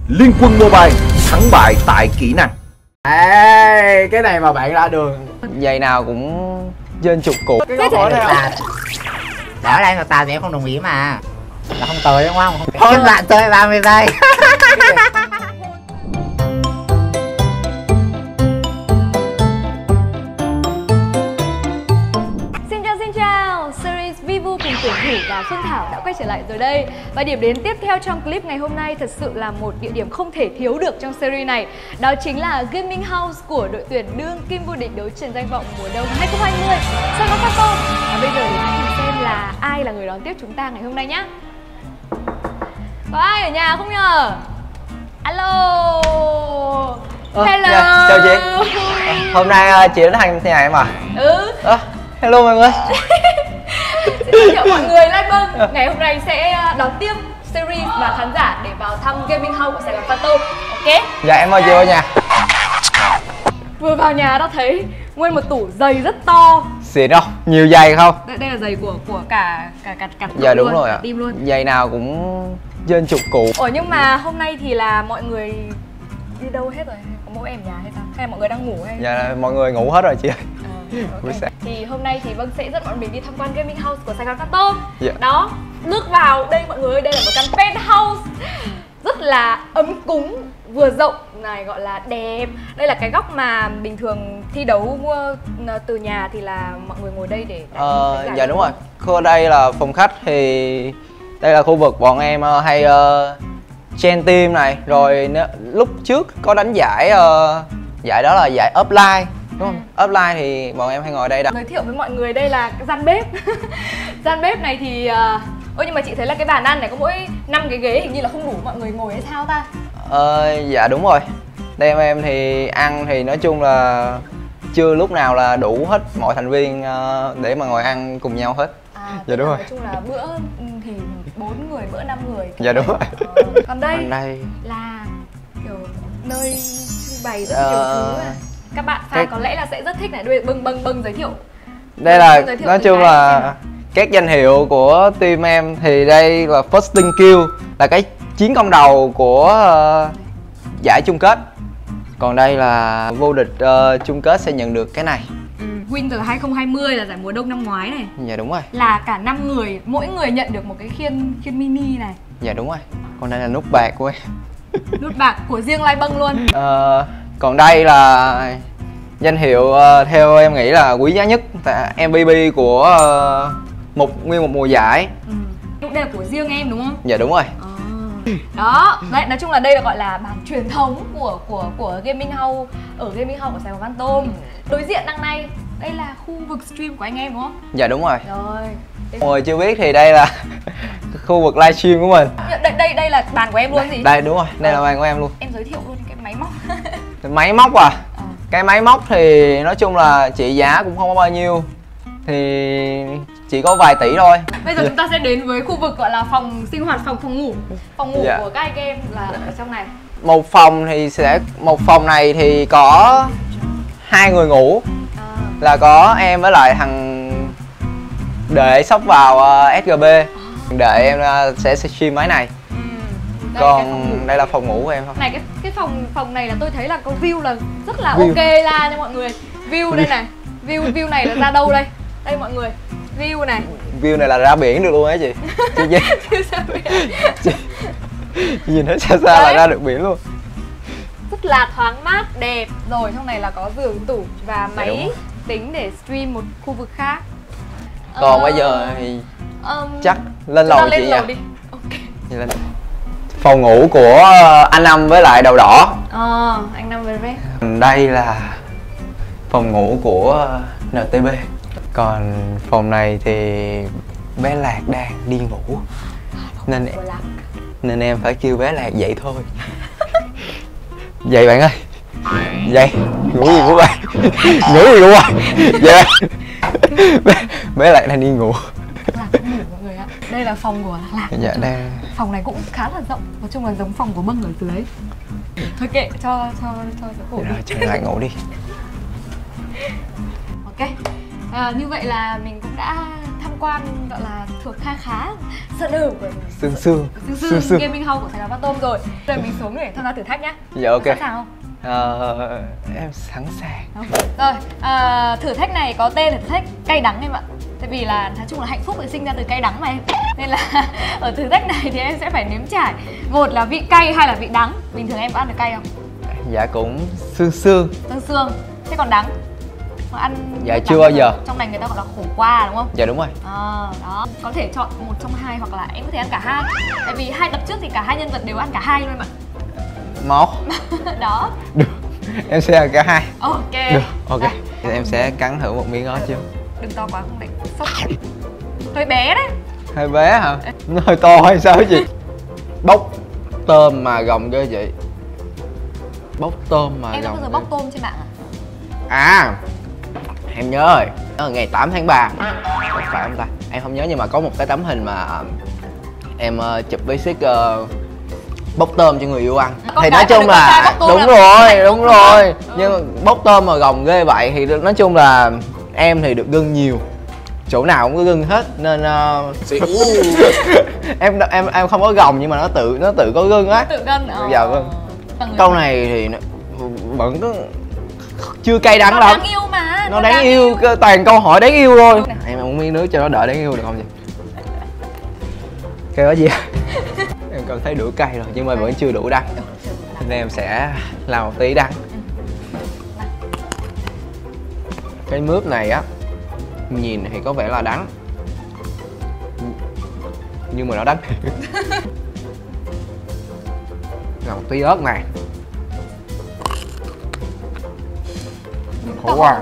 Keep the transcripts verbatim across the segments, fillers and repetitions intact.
Liên Quân Mobile, thắng bại tại kỹ năng. Ê, cái này mà bạn ra đường giày nào cũng trên chục củ. cái góc của này Đã đây mà tao thì em không đồng ý mà. là không tới đúng không? Hôn bạn chơi ba mươi giây. Xin chào xin chào, series Vivu cùng tuyển thủ và Phương Thảo đã quay trở lại rồi đây. Và điểm đến tiếp theo trong clip ngày hôm nay thật sự là một địa điểm không thể thiếu được trong series này. Đó chính là Gaming House của đội tuyển đương kim vô địch đấu trường danh vọng mùa đông hai không hai không Saigon Phantom. Và bây giờ thì hãy cùng xem là ai là người đón tiếp chúng ta ngày hôm nay nhé. Có ai ở nhà không nhờ? Alo. Ờ, Hello. dạ, chào chị. À, hôm nay uh, chị đến hành thế này em à? Ừ. À, hello mọi người. Xin giới thiệu mọi người like vâng. Ngày hôm nay sẽ đón tiếp series và khán giả để vào thăm Gaming House của Saigon Phantom. Ok? Dạ em mời chị vào nhà. Vừa vào nhà đã thấy nguyên một tủ giày rất to. Xịn không? Nhiều giày không? Đây, đây là giày của của cả cả cả cả Dạ đúng luôn, rồi cả ạ. team luôn. Giày nào cũng trên chục củ. Ủa nhưng mà hôm nay thì là mọi người đi đâu hết rồi? Có mỗi em nhà hay sao? Hay là mọi người đang ngủ hay? Dạ mọi người ngủ hết rồi chị ơi. Ờ, Buổi ok. sáng. Thì hôm nay thì Vâng sẽ dẫn bọn mình đi tham quan Gaming House của Saigon Phantom. Dạ. Đó, bước vào đây mọi người ơi, đây là một căn penthouse rất là ấm cúng, vừa rộng này, gọi là đẹp. Đây là cái góc mà bình thường thi đấu từ nhà thì là mọi người ngồi đây để Ờ, dạ đúng rồi. Khu đây là phòng khách thì đây là khu vực bọn em uh, hay uh, chen team này. Rồi nếu, lúc trước có đánh giải uh, giải đó là giải upline đúng không? Upline thì bọn em hay ngồi đây đặt. Giới thiệu với mọi người đây là cái gian bếp. Gian bếp này thì uh... ôi nhưng mà chị thấy là cái bàn ăn này có mỗi năm cái ghế, hình như là không đủ mọi người ngồi hay sao ta? Ờ, dạ đúng rồi. Đây em em thì ăn thì nói chung là chưa lúc nào là đủ hết mọi thành viên uh, để mà ngồi ăn cùng nhau hết. À, dạ đúng rồi. Nói chung là bữa thì bốn người, bữa năm người. Dạ đúng rồi. Ờ, còn đây, còn đây là kiểu nơi trưng bày rất Ờ, nhiều thứ này. Các bạn fan cái... có lẽ là sẽ rất thích này. Đuôi bưng bưng bưng giới thiệu. Đây là giới thiệu nói chung là các danh hiệu của team em thì đây là First Kill là cái chiến công đầu của uh, giải chung kết. Còn đây là vô địch uh, chung kết sẽ nhận được cái này. ừ, Winter hai không hai không là giải mùa đông năm ngoái này. Dạ đúng rồi. Là cả năm người, mỗi người nhận được một cái khiên khiên mini này. Dạ đúng rồi. Còn đây là nút bạc của em. Nút bạc của riêng Lai Bâng luôn. uh, Còn đây là danh hiệu uh, theo em nghĩ là quý giá nhất, em vê pê của uh, một nguyên một mùa giải. Ừ. Đây là của riêng em đúng không? Dạ đúng rồi. À. Đó, đấy, nói chung là đây là gọi là bàn truyền thống của của của Gaming House ở Gaming House của Saigon Phantom. Đối diện đằng này, đây là khu vực stream của anh em đúng không? Dạ đúng rồi. Rồi. Mọi người chưa biết thì đây là khu vực livestream của mình. Đây đây đây là bàn của em luôn gì? Đây đúng rồi, đây là bàn của em luôn. Em giới thiệu luôn cái máy móc. Máy móc à? À. Cái máy móc thì nói chung là trị giá cũng không có bao nhiêu, thì chỉ có vài tỷ thôi. Bây giờ chúng ta sẽ đến với khu vực gọi là phòng sinh hoạt, phòng phòng ngủ. Phòng ngủ dạ. của các anh em là ở trong này. Một phòng thì sẽ một phòng này thì có hai người ngủ. À. Là có em với lại thằng Đệ sắp vào uh, ét giê bê. Để em uh, sẽ stream máy này. Ừ. Đây, Còn đây là phòng ngủ của em thôi. Này cái cái phòng phòng này là tôi thấy là có view là rất là View. ok la nha mọi người. View đây này. View view này là ra đâu đây? Đây mọi người. View này. View này là ra biển được luôn á chị. Chị nhìn, View ra biển. chị, chị nhìn thấy xa xa là ra được biển luôn. Rất là thoáng mát, đẹp. Rồi trong này là có giường, tủ và máy đúng. tính để stream một khu vực khác. Còn ờ, bây giờ thì um, chắc lên chúng ta lầu lên chị lầu nha. đi. Ok. Vậy lên. Phòng ngủ của anh Năm với lại Đầu Đỏ. Ờ, anh Năm về vé. Đây là phòng ngủ của en tê bê. Còn phòng này thì bé Lạc đang đi ngủ nên nên em phải kêu bé Lạc dậy thôi. Dậy bạn ơi. Dậy, ngủ gì của bạn? Ngủ gì của bạn? Dậy. Bé, bé Lạc đang đi ngủ. Lạc đang ngủ mọi người ạ. Đây là phòng của Lạc. Dạ đây. Phòng này cũng khá là rộng, nói chung là giống phòng của Bâng ở dưới. Thôi kệ, cho cho cho cho cổ đi. Rồi, cho Lạc ngủ đi. Ok. À, như vậy là mình cũng đã tham quan gọi là thuộc kha khá sơ đường của Sương sương Sương Sương Gaming House của Sài Gòn Phantom rồi. Rồi mình xuống để tham gia thử thách nhá. Dạ ok. Sẵn sàng không? Ờ, em sẵn sàng. Rồi, à, thử thách này có tên là thử thách cay đắng em ạ. Tại vì là nói chung là hạnh phúc thì sinh ra từ cay đắng mà em. Nên là ở thử thách này thì em sẽ phải nếm trải một là vị cay, hai là vị đắng. Bình thường em có ăn được cay không? Dạ cũng sương sương. Sương sương. Thế còn đắng? Mà ăn Dạ chưa bao giờ. Trong này người ta gọi là khổ qua đúng không? Dạ đúng rồi. À, đó. Có thể chọn một trong hai hoặc là em có thể ăn cả hai. Tại vì hai tập trước thì cả hai nhân vật đều ăn cả hai luôn em ạ. Một. Đó. Được. Em sẽ ăn cả hai. Ok. Được. Ok. Đây. Thì em sẽ cắn thử một miếng đó chứ. Đừng to quá không đấy. Sốc. Hơi bé đấy. Hơi bé hả? Nó hơi to hay sao chị? Bốc tôm mà gồng ghê chị. Bốc tôm mà Em đã bao gồng giờ ghê. bóc tôm trên mạng à? À, em nhớ rồi. Đó là ngày tám tháng ba. Phải không ta? Em không nhớ nhưng mà có một cái tấm hình mà em uh, chụp với Six uh, bốc tôm cho người yêu ăn. Con Thì gái nói chung con trai là bốc tôm đúng là rồi, hạnh đúng phúc rồi. mà. Ừ. Nhưng mà bốc tôm mà gồng ghê vậy thì nói chung là em thì được gân nhiều. Chỗ nào cũng có gân hết nên uh, em em em không có gồng nhưng mà nó tự nó tự có gân á. Tự gân. Ờ. Dạ vâng. Là người Câu phải- này thì nó vẫn có chưa cay đắng nó lắm. đáng yêu mà. Nó đáng yêu, cơ- toàn câu hỏi đáng yêu thôi. Em uống miếng nước cho nó đỡ đáng yêu được không chị? Kêu cái gì? Em cần thấy đủ cay rồi nhưng mà vẫn chưa đủ đắng. Nên em sẽ làm một tí đắng. Cái mướp này á, nhìn thì có vẻ là đắng, nhưng mà nó đắng thiệt. Làm một tí ớt này. Khổ quá.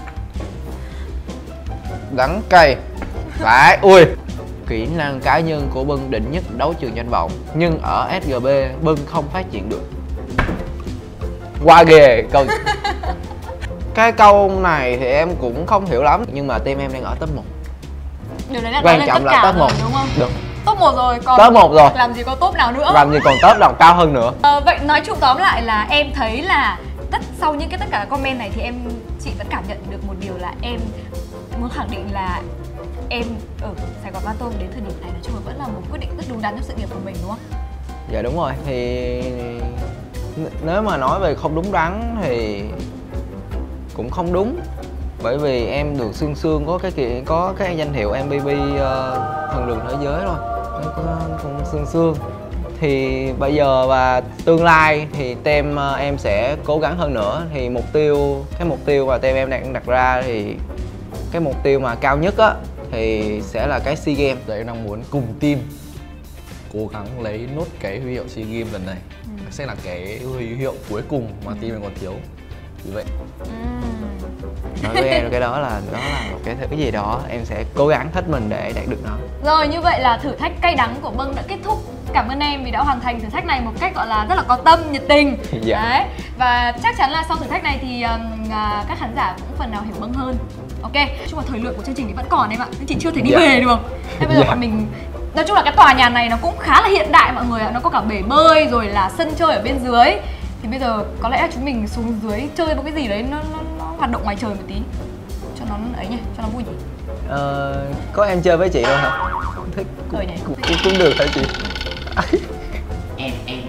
Đắng cay. Phải, ui. Kỹ năng cá nhân của Bân đỉnh nhất đấu trường danh vọng, nhưng ở ét giê bê Bân không phát triển được. Qua ghê câu. Cái câu này thì em cũng không hiểu lắm, nhưng mà team em đang ở top một. Điều đấy là Quan nói lên trọng tất là cả top rồi, một. đúng không? Được. Top một rồi, còn Top một rồi. làm gì có top nào nữa. Làm gì còn top nào cao hơn nữa. Ờ, vậy nói chung tóm lại là em thấy là tất sau những cái tất cả các comment này thì em chị vẫn cảm nhận được một điều là em muốn khẳng định là em ở Sài Gòn Phantom đến thời điểm này nói chung là vẫn là một quyết định rất đúng đắn trong sự nghiệp của mình đúng không? Dạ đúng rồi, thì n- nếu mà nói về không đúng đắn thì cũng không đúng. Bởi vì em được Sương Sương có cái kỳ, có cái danh hiệu em vê pê uh, thần đường thế giới rồi. Nó có con Sương Sương. Thì bây giờ và tương lai thì team uh, em sẽ cố gắng hơn nữa. Thì mục tiêu, cái mục tiêu mà team em đang đặt ra thì cái mục tiêu mà cao nhất á thì sẽ là cái SEA Games. Em đang muốn cùng team cố gắng lấy nốt cái huy hiệu SEA Games lần này. Ừ. Sẽ là cái huy hiệu cuối cùng mà team mình còn thiếu. Vì vậy Nói với em cái đó là đó là một cái thứ gì đó em sẽ cố gắng hết mình để đạt được nó. Rồi như vậy là thử thách cay đắng của Bân đã kết thúc. Cảm ơn em vì đã hoàn thành thử thách này một cách gọi là rất là có tâm, nhiệt tình. Dạ. Đấy. Và chắc chắn là sau thử thách này thì um, à, các khán giả cũng phần nào hiểu Bân hơn. Ok, nói chung là thời lượng của chương trình thì vẫn còn em ạ. Nhưng chị chưa thể đi Dạ. về được. Thế bây giờ Dạ. bọn mình nói chung là cái tòa nhà này nó cũng khá là hiện đại mọi người ạ. Nó có cả bể bơi rồi là sân chơi ở bên dưới. Thì bây giờ có lẽ là chúng mình xuống dưới chơi một cái gì đấy nó, nó, nó hoạt động ngoài trời một tí. Cho nó ấy nhỉ, cho nó vui nhỉ. Ờ, có em chơi với chị thôi hả? Thích Ờ nhỉ. cũng, cũng, cũng được hả chị? Em em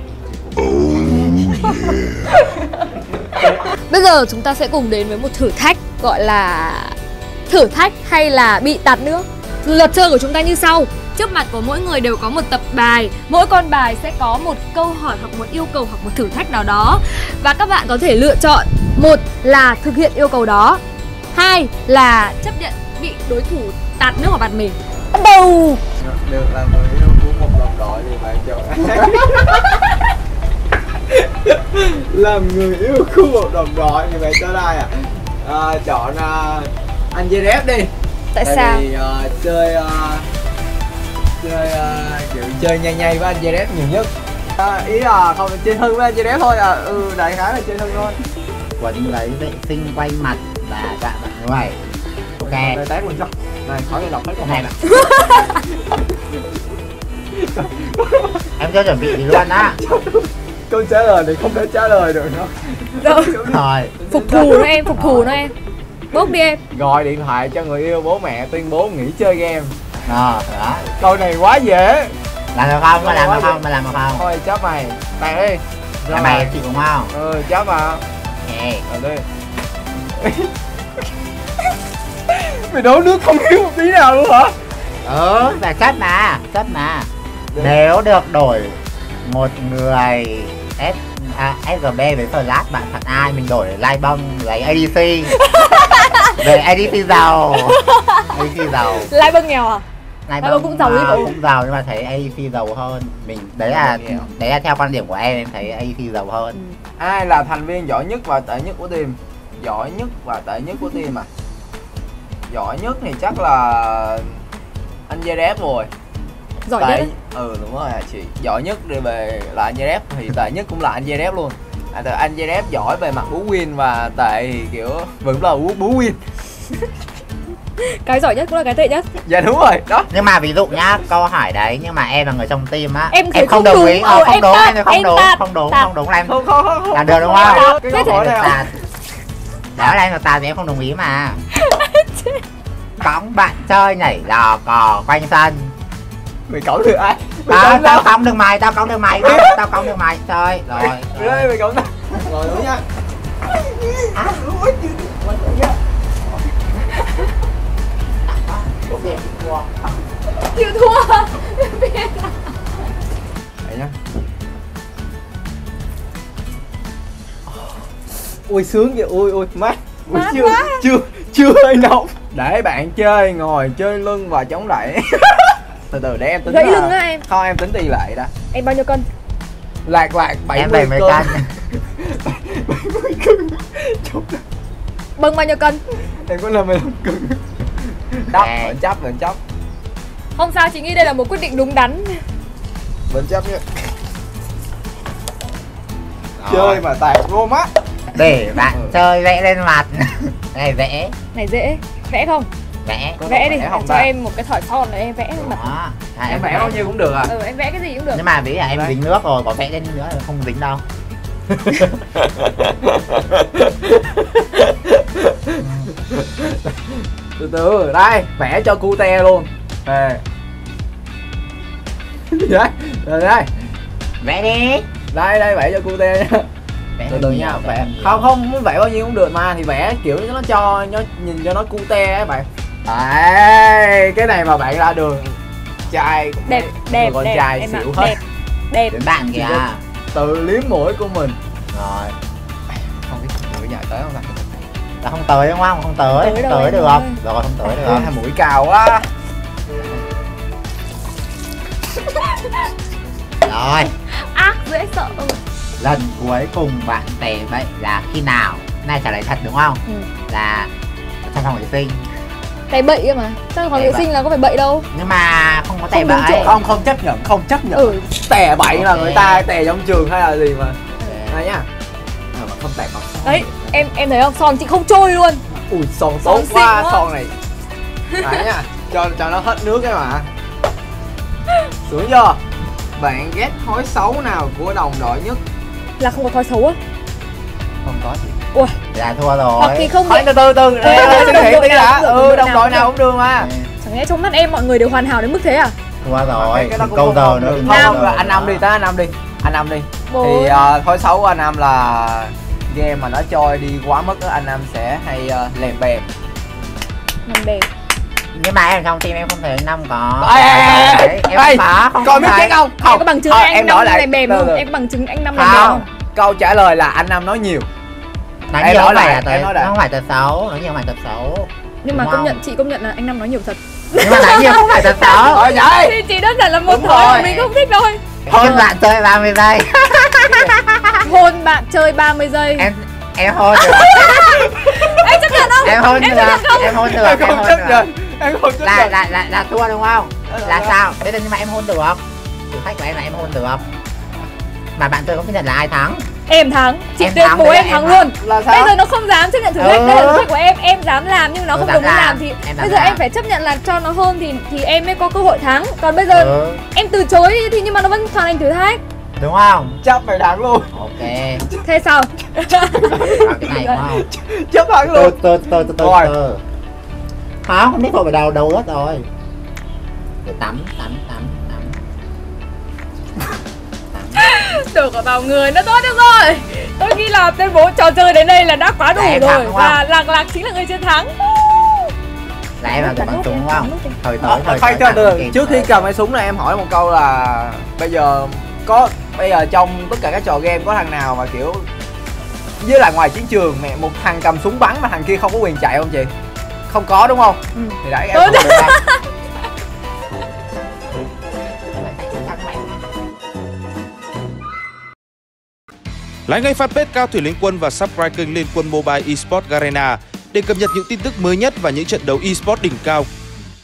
Bây giờ chúng ta sẽ cùng đến với một thử thách gọi là thử thách hay là bị tạt nước. Luật chơi của chúng ta như sau. Trước mặt của mỗi người đều có một tập bài. Mỗi con bài sẽ có một câu hỏi hoặc một yêu cầu hoặc một thử thách nào đó. Và các bạn có thể lựa chọn. Một là thực hiện yêu cầu đó. Hai là chấp nhận bị đối thủ tạt nước vào mặt mình. Bắt đầu. Được là người yêu của một đồng đội thì bạn chọn làm người yêu của một đồng đội thì bạn chọn ai à? À chọn uh, anh Jerep đi. Tại Tại sao? vì uh, chơi uh, chơi uh, kiểu chơi nhây nhây với anh Jerep nhiều nhất. À, ý là không chơi thân với anh Jerep thôi à. Ừ, đại khái là chơi thân thôi. quấn lấy vệ sinh quay mặt và dạ bạn ngoài. Ok. Đây tán mình sao? Này khỏi đọc hết câu Này hỏi. bạn. Em chưa chuẩn bị gì luôn á. Câu trả lời thì không thể trả lời được nữa. Rồi. Rồi. Phục thù nó em, phục thù nó em. Bốc đi em. Gọi điện thoại cho người yêu bố mẹ tuyên bố nghỉ chơi game. Ờ, đó. Câu này quá dễ. Làm được không? Mày làm được không? Mày làm được không? Thôi chấp mày. Tàn đi. Là mày chịu đúng không? Ừ, chấp mà. Ok. Rồi đi. Mày đổ nước không thiếu một tí nào luôn hả? Ừ, phải chấp mà, chấp mà. Nếu được đổi một người S, à, ét giê bê với Flash, bạn phạt ai? Mình đổi Lai Bông lấy a đê xê. Về a đê xê giàu. a đê xê giàu. Lai Bông nghèo à? Lai Lai Bông cũng giàu à, chứ bộ. cũng giàu nhưng mà thấy a đê xê giàu hơn. Mình đấy là đấy là theo quan điểm của em, em thấy a đê xê giàu hơn. Ai là thành viên giỏi nhất và tệ nhất của team? Giỏi nhất và tệ nhất của team à? Giỏi nhất thì chắc là anh giê đê ép rồi. Giỏi Tệ... nhất. Ừ đúng rồi chị. Giỏi nhất đi về là anh giê đê ép thì tệ nhất cũng là anh giê đê ép luôn. À, anh giê đê ép giỏi về mặt bú win và tệ thì kiểu vẫn là bú, bú win. Cái giỏi nhất cũng là cái tệ nhất. Dạ đúng rồi đó. Nhưng mà ví dụ nhá, câu hỏi đấy nhưng mà em là người trong team á, Em thấy em không không đồng đúng. ý, Ờ, ờ, không em đúng, tạt, em không em đúng, tạt, không đúng, tạt. không đúng là em Không không không. làm được đúng không? Cái Thế câu hỏi thì này được tạt. Đó là em được tạt thì em không đồng ý mà. Cõng bạn chơi nhảy lò cò quanh sân. Mày cõng được ai? Mày À, cõng tao tao. cõng được mày, tao cõng được mày, tao, tao cõng được mày, chơi rồi. Mày ơi mày cõng tao. Rồi đúng nha. Chịu thua. Đấy nhá. Ui sướng kìa, ui ui mát. Ui, Mát chưa, quá. chưa chưa hơi nóng. Để bạn chơi ngồi chơi lưng và chống đẩy. Từ từ để em tính. Gãy là- lưng á em. Không em tính tỷ lệ đã. Em bao nhiêu cân? Lạc lạc bảy Em mươi bảy mươi cân. cân. bảy mươi cân. Chống đẩy. Bâng bao nhiêu cân? Em có năm mươi lăm cân. Đắp, À. vẫn chấp, vẫn chấp. Không sao, chị nghĩ đây là một quyết định đúng đắn. Vẫn chấp nhá. Rồi. Chơi mà tạt vô mắt. Để bạn Ừ. chơi vẽ lên mặt. Này vẽ, Này dễ. Vẽ không? vẽ. Có Vẽ độ đi, vẽ không cho ta? em một cái thỏi son để em vẽ lên mặt. Đó. À, Em vẽ bao nhiêu cũng được à? Ừ, em vẽ cái gì cũng được. Nhưng mà ví dụ em Đấy. dính nước rồi, có vẽ lên nữa là không dính đâu. Từ từ, đây, vẽ cho cute luôn. Đây. Gì đấy? Rồi đây. Vẽ đi. Đây, đây vẽ cho cute nha. Vẽ Từ từ hơi nha, nhiều, vẽ. hơi nhiều. Không không, muốn vẽ bao nhiêu cũng được mà thì vẽ kiểu nó cho nó nhìn cho nó cute á bạn. Đấy, cái này mà bạn ra đường trai cũng Đẹp, thấy đẹp, người con đẹp. trai Em ạ, xỉu hết. đẹp. Đẹp. Đến bạn kìa. Tự liếm mũi của mình. Rồi. Không biết mũi dài tới không ta? Là không tới đúng không? Không tới, Tới không đâu tới em được. ơi. Rồi không tới được. Ờ, hai mũi cao quá. Rồi. Ác dễ sợ. Ừ. Lần cuối cùng bạn tè bậy là khi nào? Này trả lời thật đúng không? Ừ. Là trong phòng vệ sinh. Tè bậy cơ mà. Trong phòng Tè vệ bậy. sinh là có phải bậy đâu. Nhưng mà không có tè Không đúng bậy. chỗ. Không không chấp nhận, không chấp nhận. Ừ. Tè bậy là Ok. người ta tè trong trường hay là gì mà. Này nhá. Ờ, mà không tè không. Đấy, em em thấy không? Son chị không trôi luôn. Ui son Son tốt xịn quá quá. son này. Đấy nhá. Cho cho nó hết nước cái mà. Xuống chưa? Bạn ghét thói xấu nào của đồng đội nhất? Là không có thói xấu á. Không có gì. Ui, Là thua hoặc thì rồi. không Thôi thể. từ từ từ, Ừ, để ừ, suy đồng nghĩ đội tí nào đã. cũng được, Ừ, đồng đội đồng nào đội cũng nào cũng được mà. Chẳng lẽ trong mắt em mọi người đều hoàn hảo đến mức thế à? Thua rồi. Cái đó cũng Câu không- giờ không nữa. được. thì Không, câu không, giờ là anh Năm nữa. đi, tới anh Năm đi. Anh Năm đi. Bố. Thì ờ, thói xấu của anh Nam là game mà nó trôi đi quá mức á, anh Nam sẽ hay uh, lèm bèm. Mình bè. Nhưng mà em trong team em không thấy anh Năm có. Ê, ê, ê, ê, Đấy, em ê, có không? Coi biết thấy. chết không? Em có bằng chứng Thôi, anh em Năm đổi lại. lèm bèm Từ không? từ. Em có bằng chứng anh Năm lèm bèm Không. không? Câu trả lời là anh Nam nói nhiều. Nói Em nhiều nói không phải lại, là tới, em nói lại. không phải tật xấu, nói nhiều không phải tật xấu. Nhưng mà Đúng công không? nhận chị công nhận là anh Năm nói nhiều thật. Nhưng mà nói nhiều không phải tật xấu. Thôi vậy. Thì chỉ đơn giản là một Đúng thói rồi. mà mình không thích thôi. Hôn bạn chơi ba mươi giây. Hôn bạn chơi ba mươi giây. Em em hôn được. Em chấp nhận không? Em hôn Em được. chấp nhận không? Em hôn được. Em Em không hôn chấp được. nhận. Em không chấp Là nhận. là là là thua đúng không? Ờ, Là ờ. sao? Thế nhưng mà em hôn được. Thử thách của em là em hôn được. Mà bạn chơi không chấp nhận là ai thắng. Em thắng. Chị Em tuyên thắng, bố đấy là em em thắng thắng. luôn. Là sao? Bây giờ nó không dám chấp nhận thử thách, Ừ. đây là thử thách của em, em dám làm nhưng nó Ừ, không dám đồng ý làm. làm thì Em dám bây giờ làm. em phải chấp nhận là cho nó hôn thì thì em mới có cơ hội thắng. Còn bây giờ Ừ. em từ chối thì nhưng mà nó vẫn hoàn thành thử thách. đúng không? Chấp mày thắng luôn. Ok. Thế sao? Vào cái này đúng không? Chấp thắng Từ luôn. từ từ từ từ Rồi. từ. Không, không biết thôi, phải đầu đầu hết rồi. Để tắm tắm tắm tắm. Đổ cả vào người nó tốt được rồi. Tôi nghĩ là tuyên bố trò chơi đến đây là đã quá đủ Để em rồi. thắng, đúng không? Và Lạc Lạc chính là người chiến thắng. Là em vào để bắn súng đúng không? Thời tới Ờ, thời khoan tới từ từ, tặng trước khi kịp. cầm cái súng này em hỏi một câu là bây giờ có bây giờ trong tất cả các trò game có thằng nào mà kiểu với lại ngoài chiến trường mẹ một thằng cầm súng bắn mà thằng kia không có quyền chạy không chị? Không có đúng không? Ừ. Thì đấy em Tôi không được đâu. Like ngay fanpage Cao Thủy Liên Quân và subscribe kênh Liên Quân Mobile Esports Garena để cập nhật những tin tức mới nhất và những trận đấu esports đỉnh cao